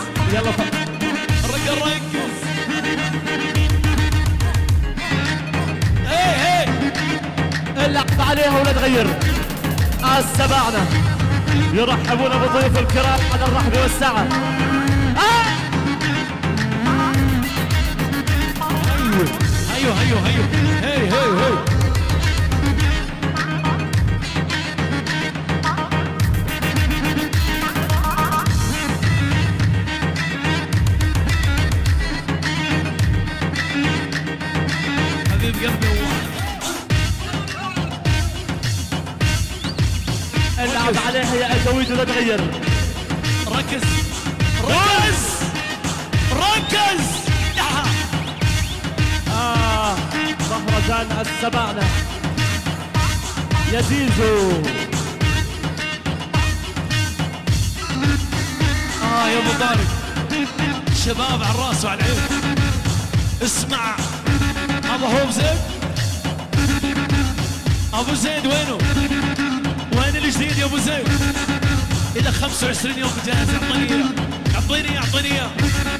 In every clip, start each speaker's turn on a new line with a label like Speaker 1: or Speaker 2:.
Speaker 1: يلا
Speaker 2: الرجل ركز. ايه
Speaker 1: اللعب عليها ولا تغير. السبعنا يرحبون بضيوف الكرام على الرحب والسعة.
Speaker 2: ايوه هي حبيب قلبي.
Speaker 1: اللعب عليها يا أجويد ولا تغير.
Speaker 2: ركز.
Speaker 1: مهرجان السبعنا يا زيزو.
Speaker 2: يا ابو طارق شباب على الراس وعلى العين. اسمع ابو هو زيد. ابو زيد وينه؟ وين الجديد يا ابو زيد؟ الى 25 يوم جاهز. اعطيني اياه.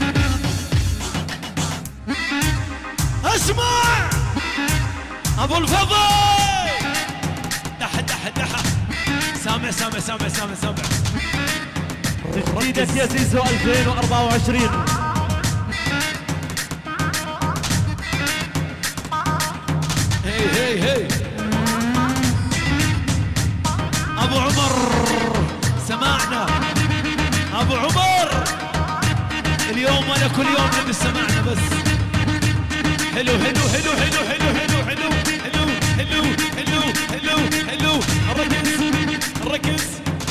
Speaker 2: اسمع ابو الفضل. دح سامع
Speaker 1: تجديدك يا زيزو 2024.
Speaker 2: هي ابو عمر سمعنا. ابو عمر اليوم ولا كل يوم نبي سمعنا بس. حلو ركز.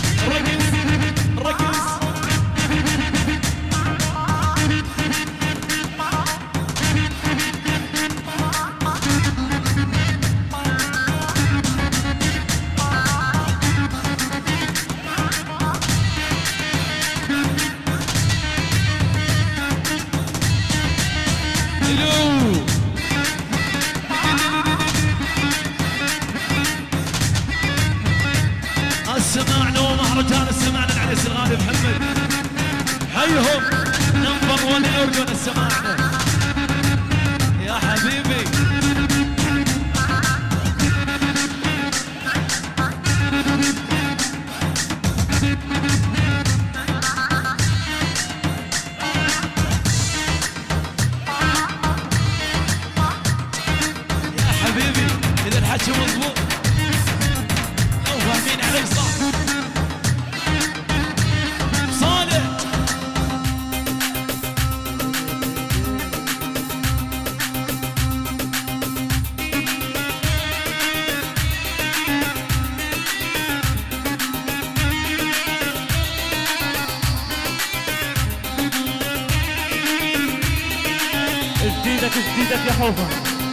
Speaker 2: سمعنا ومهرجان السمعنا العريس الغالي محمد. حيهم نمبر 1 الاردن. السمعنا يا حبيبي. يا حبيبي اذا الحكي مضبوط لو فاهمين علي صح.
Speaker 1: جديدك يا حوفة.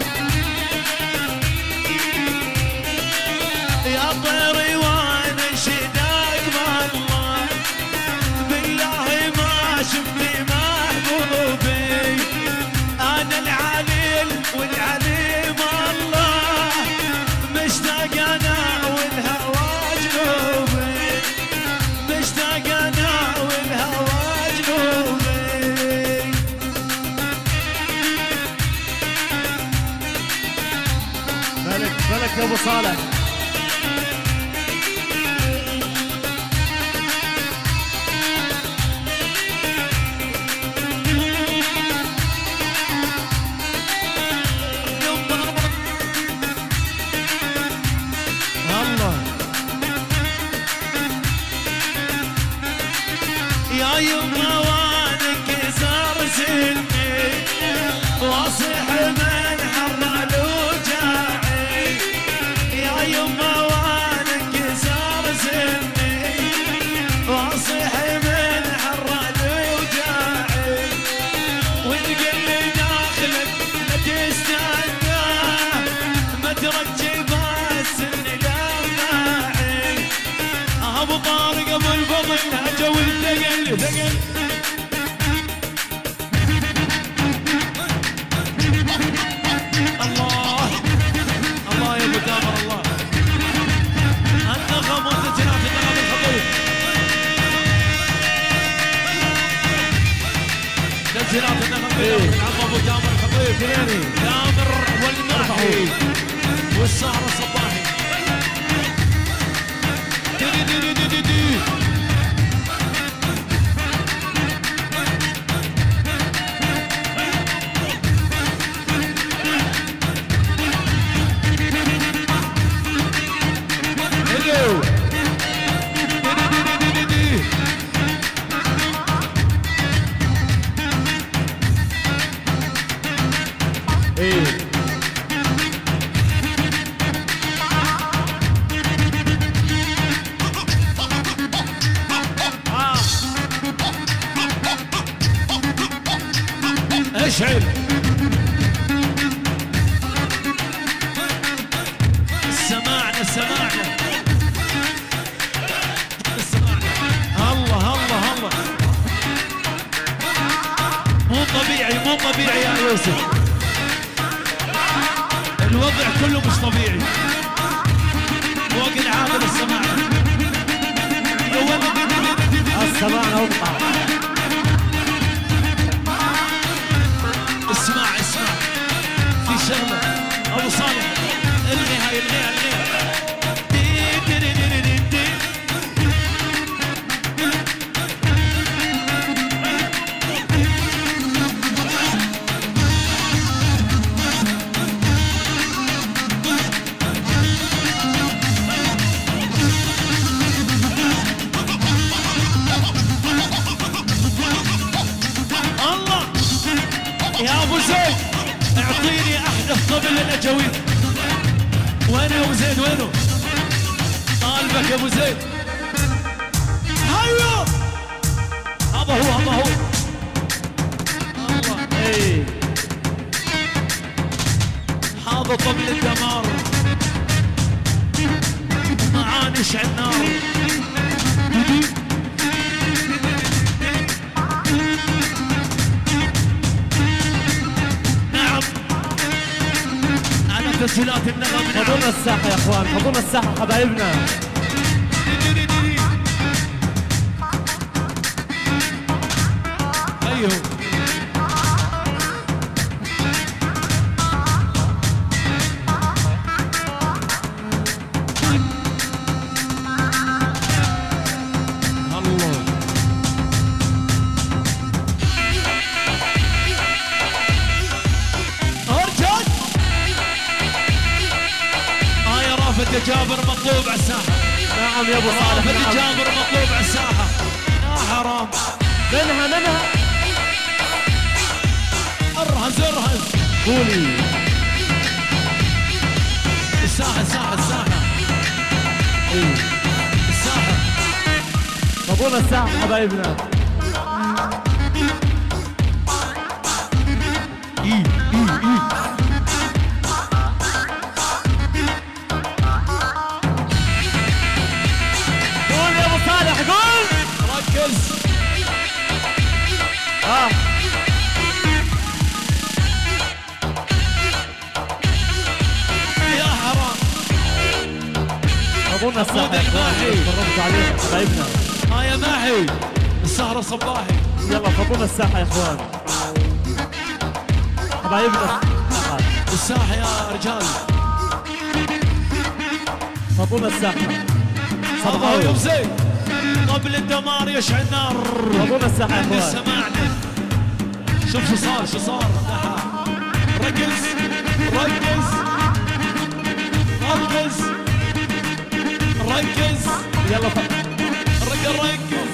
Speaker 2: يا طيري وانا شداك والله بالله ما شفت محبوبي. انا العليل والعليم الله مشتاق انا والهوى جنوبي. مشتاق انا والهوى جنوبي.
Speaker 1: ملك يا ابو صالح.
Speaker 2: يا يما وانك صار سني واصيح من حرال وجاعي. يا يما وانك صار سني واصيح من حرال وجاعي. وتقلي داخلك لا تستنى ما ترجي بس لماعي. ابو طارق ابو الفضل هجا والثقل ثقل. تسجيلات النغمية من عم ابو تامر الخطيب تامر والماحي والسهر الصباحي. اشعل سمعنا الله مو طبيعي يا يوسف، الوضع كله مش طبيعي فوق العادة. السماعنا
Speaker 1: وقع.
Speaker 2: اسمع في شغله ابو صالح الغيها يا ابو زيد اعطيني احدث طبل للاجاويد. وين يا ابو زيد وينه؟ طالبك يا ابو زيد. هيا هذا هو الله. هذا طبل الدمار معاني شعل نار. تسجيلات النغم.
Speaker 1: فضونا الساحة يا اخوان، فضونا الساحة حبايبنا.
Speaker 2: ايوه الله. رافد جابر مطلوب على الساحة.
Speaker 1: نعم يا ابو صالح.
Speaker 2: رافد جابر مطلوب على الساحة. يا حرام.
Speaker 1: منها
Speaker 2: ارهز
Speaker 1: قولي.
Speaker 2: الساحة
Speaker 1: فضونا الساحة حبايبنا.
Speaker 2: يا حرام.
Speaker 1: فضونا الساحة يا اخوان. تفرجتوا عليها حبايبنا.
Speaker 2: يا ماحي السهرة صباحي.
Speaker 1: يلا فضونا الساحة يا اخوان حبايبنا.
Speaker 2: الساحة يا رجال.
Speaker 1: فضونا الساحة.
Speaker 2: صباحي يا زين قبل الدمار يشعل نار.
Speaker 1: فضونا الساحة يا اخوان.
Speaker 2: سمعنا. شوف شو صار. ركز
Speaker 1: يلا
Speaker 2: ركز.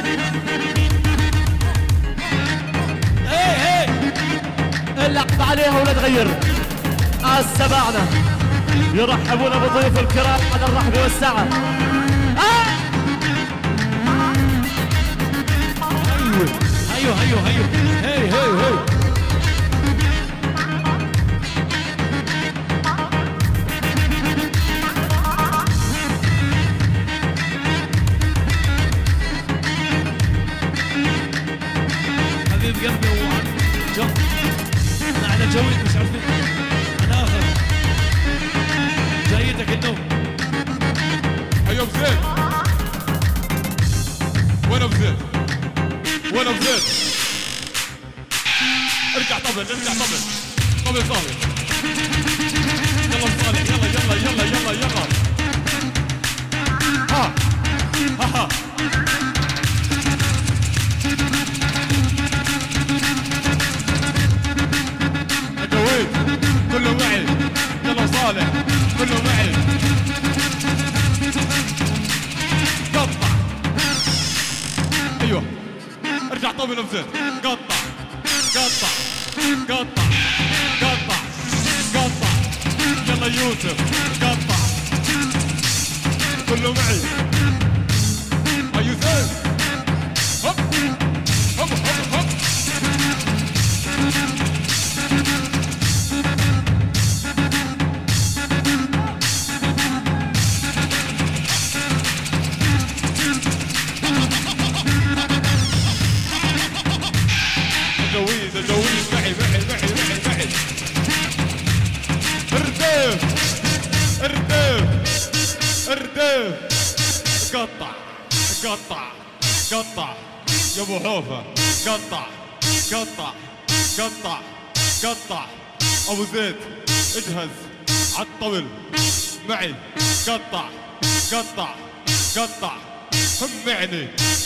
Speaker 2: ايه
Speaker 1: اللعب عليها ولا تغير. السباعنة يرحبون بضيوف الكرام على الرحب والسعة.
Speaker 2: هيو هي حبيب قلبي جو على جوي مش عارفين. انا اخر جايتك النوم.
Speaker 3: هيا بزيد. وين ابو زيد؟ ارجع طبل ارجع طبل. طبل صالح. يلا صالح يلا يلا يلا يلا يلا. ها ها. اجويد كله معي. يلا صالح كله معي. قطع. ايوه ارجع طبل ابو زيد. قطع قطع قطع قطع قطع. يلا يوسف قطع. كله معي. يوسف هوب هوب هوب هوب. اجويد اجويد معي معي معي معي معي. اردف اردف اردف. قطع قطع قطع يا ابو حوفه. قطع قطع قطع قطع. ابو زيد اجهز عالطبل معي. قطع قطع قطع. سمعني.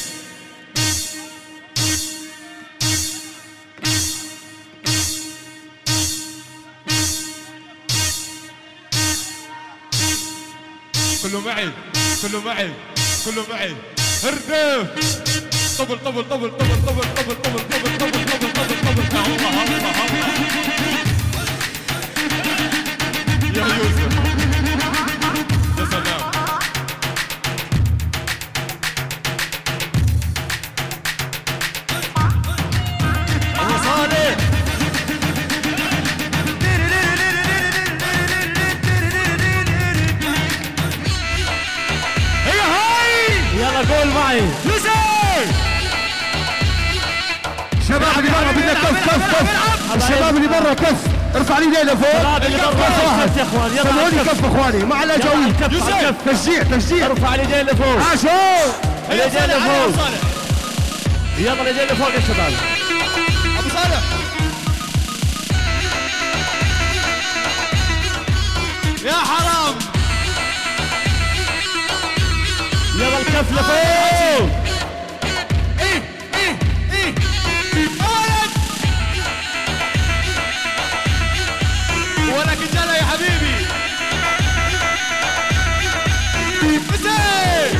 Speaker 3: كله معي كله معي كله معي. هردف. طبل طبل طبل طبل طبل طبل طبل طبل طبل طبل طبل طبل. الله الله الله. يا يوسف يا سلام.
Speaker 1: ابو صالح. يلا قول معي.
Speaker 4: شباب اللي برا بدنا كف كف كف. الشباب اللي برا كف. ارفع لي ايدينا فوق.
Speaker 1: الشباب اللي برا كف يا اخوان. يلا
Speaker 4: سووني كف اخواني مع الاجاويل.
Speaker 1: كف
Speaker 4: تشجيع تشجيع.
Speaker 1: ارفع الايدين لفوق.
Speaker 4: عاشوا.
Speaker 1: الايدين لفوق. يلا الايدين لفوق يا شباب.
Speaker 3: ابو صالح. يا حرام.
Speaker 1: يلا الكف لفوق.
Speaker 3: ايه ايه ايه. ولد ولا كجاله يا حبيبي. حسين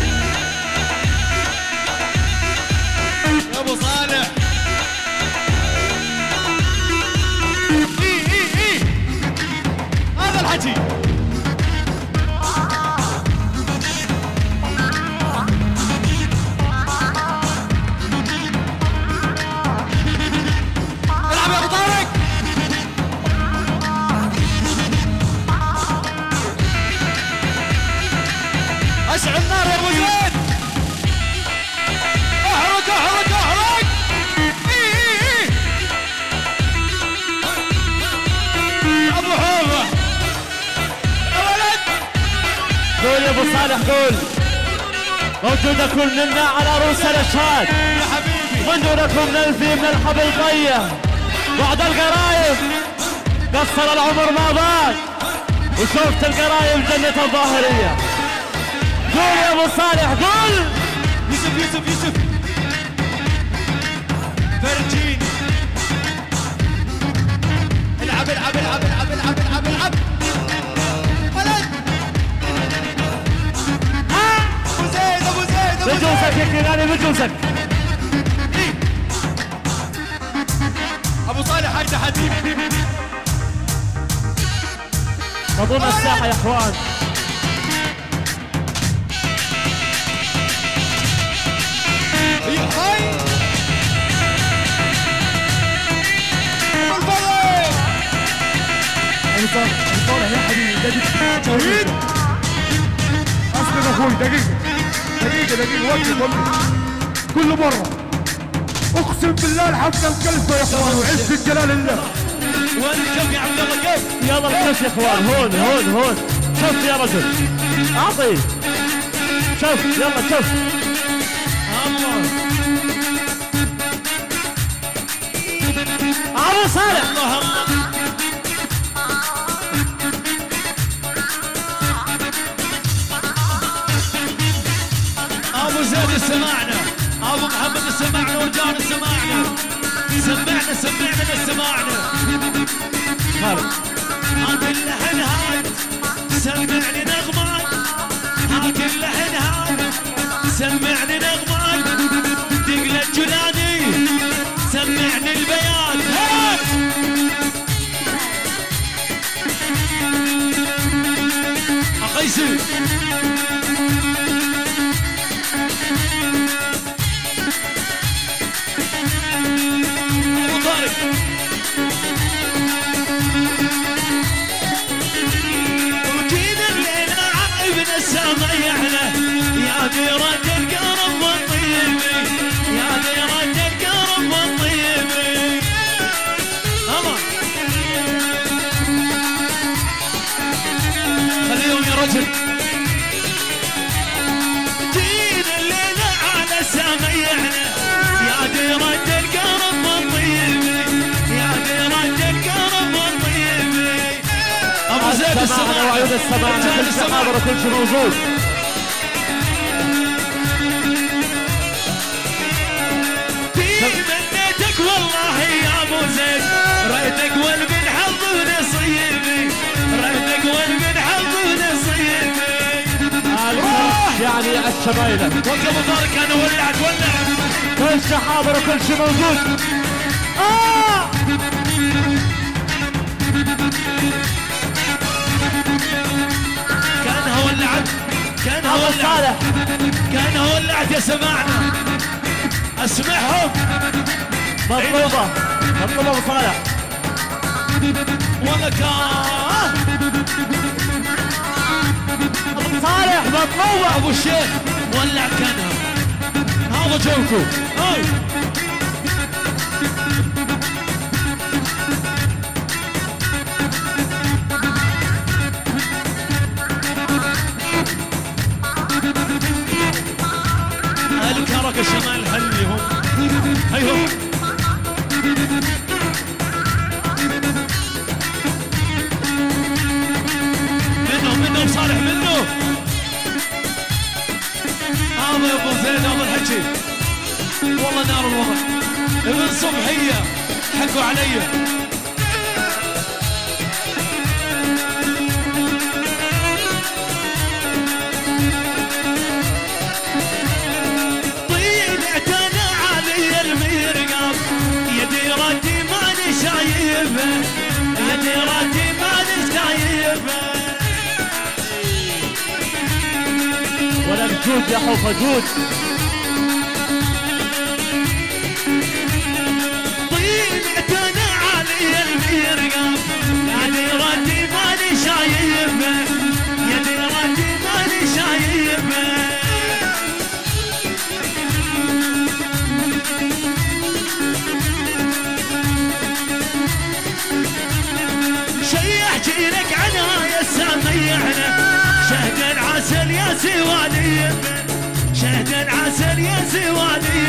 Speaker 3: يا ابو صالح. ايه ايه ايه. هذا الحكي. اشعل النار يا ابو زيد. احرق احرق احرق. ايه ابو حوفه يا ولد.
Speaker 1: قول يا ابو صالح قول. موجودكم منا على رؤوس الاشهاد.
Speaker 3: يا حبيبي.
Speaker 1: منذ نلفي من الحبل طيه. بعد القرايب قصر العمر ما ضاق. وشوفت القرايب جنة الظاهرية. قول يا ابو صالح قول.
Speaker 3: يوسف يوسف يوسف. فرجين. العب العب العب العب العب العب العب. ولد. ابو زيد ابو زيد ابو زيد.
Speaker 1: بجوزك يا كناني بجوزك.
Speaker 3: ابو صالح هاي تحدي.
Speaker 1: مضون الساحة يا اخوان.
Speaker 3: هاي
Speaker 4: صالح يا حبيبي دقيقة. اسلم اخوي دقيقة دقيقة دقيقة. وقف كل مرة. اقسم بالله الحفلة مكلفة يا اخوان وعز جلال الله.
Speaker 3: وين الكف يا عبد الله كيف؟
Speaker 1: يلا الكف يا اخوان. هون هون هون. شوف يا رجل. اعطي. شوف يلا شوف. الله. ابو صالح.
Speaker 2: الله الله. ابو زيد سمعنا، ابو محمد سمعنا، وجان سمعنا. سمعنا سمعنا. هات اللحن هات سمعني نغمات. هات اللحن هات سمعني نغمات. دقلة جناني سمعني البيان. هات اقيسي ابو طارق. وجينا الليلة عايبنا سميعنا يا ديرة القرب والطيبي. يا ديرة القرب والطيبي. الله خليهم يا رجل. جينا الليلة على سميعنا يا ديرة القرب والطيبي. يا ديرة القرب والطيبي. ابو زيد السماعة
Speaker 1: وعيون السماعة كل شيء حاضر وكل شيء موجود.
Speaker 2: تمنيتك والله يا ابو زيد. رأيتك والبن حظ ونصيبي. رأيتك والبن حظ ونصيبي.
Speaker 1: يعني الشمايلة.
Speaker 2: وقت ابو طارق انا ولعت ولع.
Speaker 1: كل شيء حاضر وكل شيء موجود.
Speaker 2: كانها ولعت. كانها
Speaker 1: ابو
Speaker 2: ولعت.
Speaker 1: صالح.
Speaker 2: كانها ولعت يا سماعنا. اسمعهم.
Speaker 1: مطلوبة ابو صالح.
Speaker 2: والله كان
Speaker 1: ابو صالح مطلوبة.
Speaker 2: ابو الشيخ ولع كانها. هذا جوكو. هاي الكرك الشمال خليهم. هيهم منه صالح منه. هذا يا ابو زيد هذا الحكي والله نار الوضع. ابن صبحيه حقوا علي. طيلت انا علي الميرقاف. يا ديرتي ماني شايفه. يا ديرتي ماني شايفه.
Speaker 1: ولا الجود يا حوفة جود.
Speaker 2: طيلت انا علي الميرقاف. يا ديرتي ماني شايفه. يا ديرتي ماني شايفه. شي احكي لك عنها يا سميعنا. شهد العسل يا سوالي. شهد العسل يا سوالي.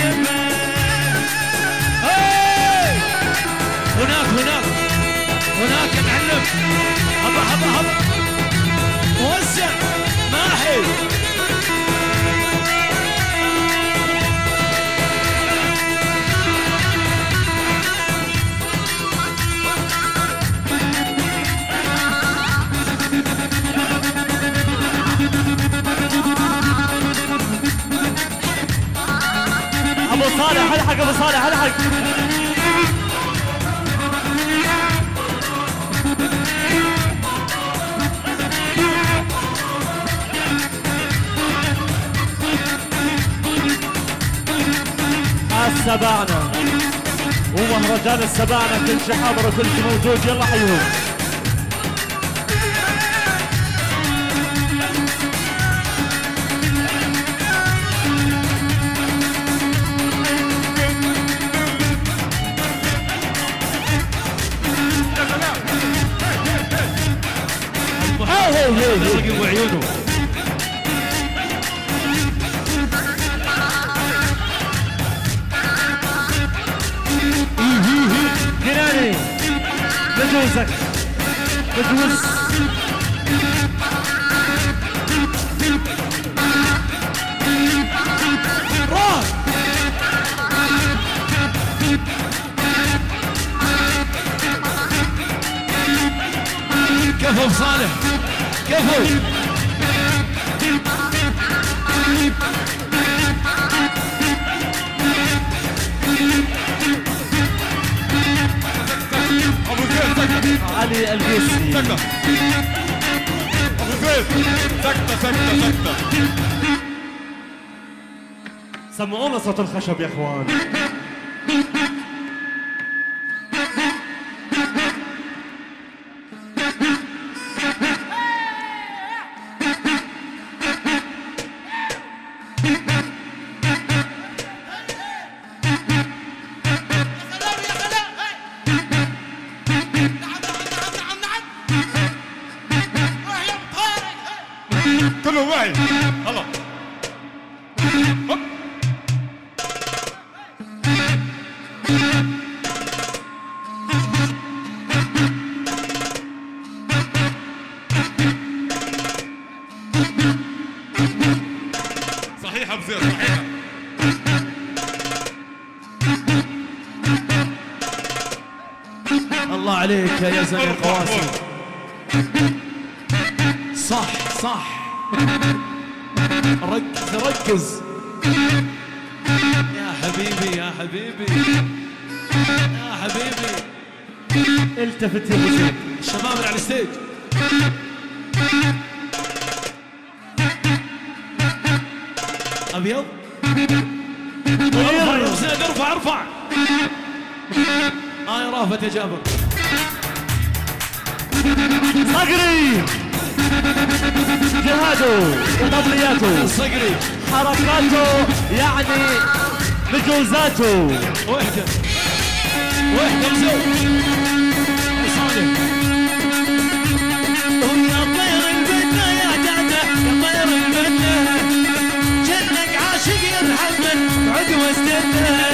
Speaker 2: هناك معلم. هبا موسع ماحي.
Speaker 1: ابو صالح الحق. ابو صالح الحق. السباعنة ومهرجان السباعنة كل شيء حاضر وكل شيء موجود. يلا حيهم.
Speaker 2: رقم وعيونه.
Speaker 1: جناني بجوزك بجوز
Speaker 2: راح كفو صالح كفو
Speaker 3: ابو زيد سكتة
Speaker 1: علي القيسي
Speaker 3: سكتة ابو زيد سكتة سكتة سكتة
Speaker 1: سمعونا صوت الخشب يا اخوان.
Speaker 3: كله معي هلا صحيح ابو زيد صحيح
Speaker 2: الله عليك يا يزن يا قواسم. صح صح ركز ركز يا حبيبي يا حبيبي يا حبيبي.
Speaker 1: التفت يا ابو زيد.
Speaker 2: الشباب اللي على الستيج ابيض ارفع يا ابو زيد ارفع ارفع. يا رافت يا جابر
Speaker 1: صقري جهاده وقبلياته
Speaker 2: الصقري
Speaker 1: حركاته يعني بجوزاته.
Speaker 2: وحده وحده وزوج صالح. ويا طير البنة يا داده يا طير البنة جنك عاشق يا محمد عد واستنى.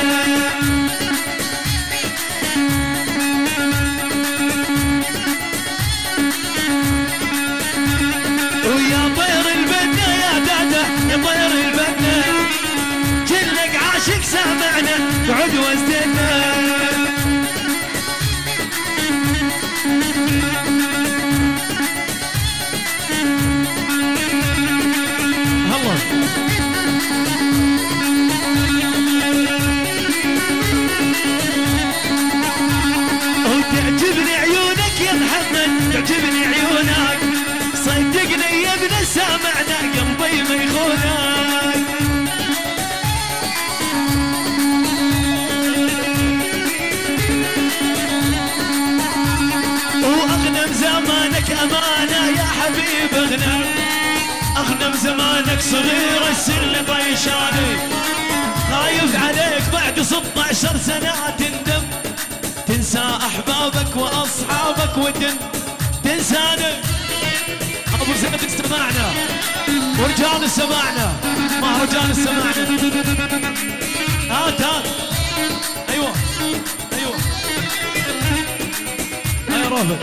Speaker 2: ويا طير البنة يا داده يا طير البنة جنك عاشق سامعنا عد واستنى. تعجبني عيونك يا محمد تعجبني عيونك صدقني يا ابن سامعنا قلبي ما يخونك. واغنم زمانك امانه يا حبيب اغنم اغنم زمانك صغير السن طيشاني خايف عليك بعد 16 سنه تندم تنسى احبابك واصحابك تنساني. ابو زيد استمعنا ورجال استمعنا مهرجان استمعنا. هات هات ايوه ايوه يا رافد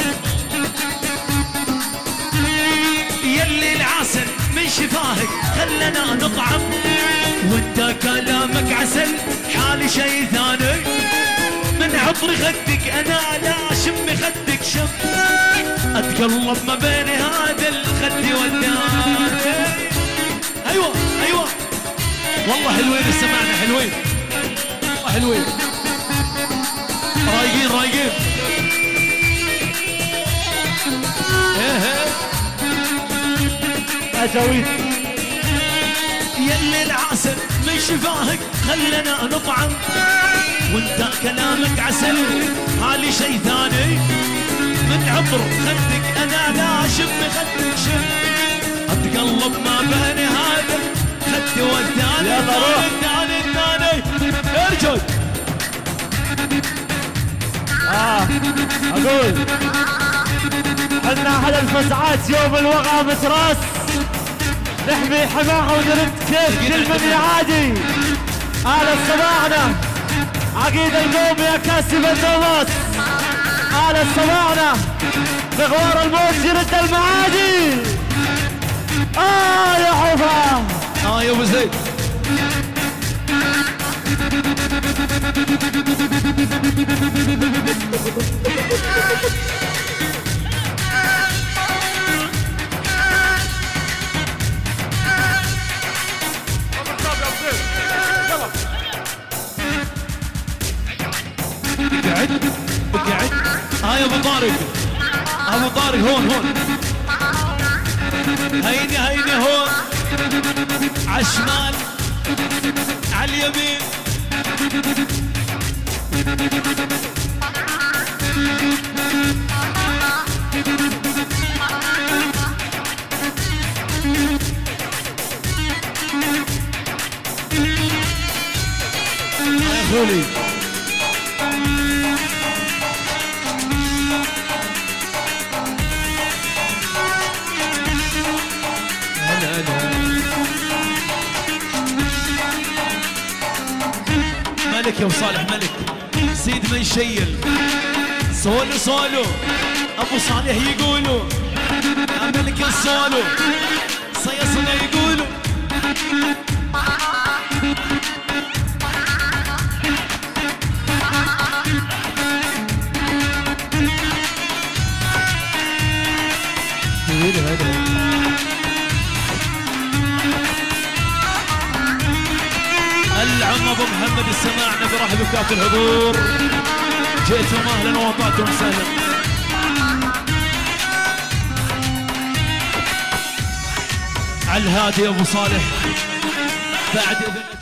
Speaker 2: يلي العسل من شفاهك خلنا نطعم وانت كلامك عسل حالي شي ثاني. من عطر خدك انا لا شم خدك شم اتقلب ما بين هذا الخد والداني. ايوه ايوه والله حلوين سمعنا حلوين والله حلوين رايقين رايقين.
Speaker 1: اجاويد
Speaker 2: يلي العسل من شفاهك خلنا نطعم وانت كلامك عسل حالي شي ثاني. من عطر خدك انا لا شم خدك شم اتقلب ما بين هذا خد والثاني.
Speaker 1: يلا روح
Speaker 2: الثاني الثاني ارجل.
Speaker 1: اقول حنا على الفزعات يوم الوقعة متراس نحمي حماها ونرد كيف كل من يعادي. على صباحنا عقيد القوم يا كاسب النومات حالة سمعنا مغوار الموت يرد المعادي. يا حفا
Speaker 2: يا ابو زيد. اقعد يا ابو طارق. ابو طارق هون هيني هون على الشمال على اليمين. يا خولي ملك يا ابو صالح ملك. سيد من شيل صولو ابو صالح يقولوا يا ملك الصولو صيصنا يقولوا. العم ابو محمد السماعنا برحب بكافة الحضور. جئتم اهلا وطعتم سهلا. على الهادي ابو صالح بعد اذن